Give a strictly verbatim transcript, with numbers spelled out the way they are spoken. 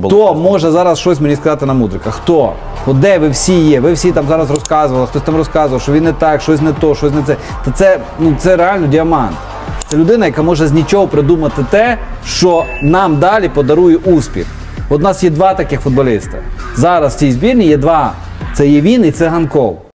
було. Хто може зараз щось мені сказати на Мудрика? Хто? От де ви всі є? Ви всі там зараз розказували, хтось там розказував, що він не так, щось не то, щось не це. Та це, ну, це реально діамант. Це людина, яка може з нічого придумати те, що нам далі подарує успіх. От у нас є два таких футболіста. Зараз в цій збірні є два. Це є він і це Ганков.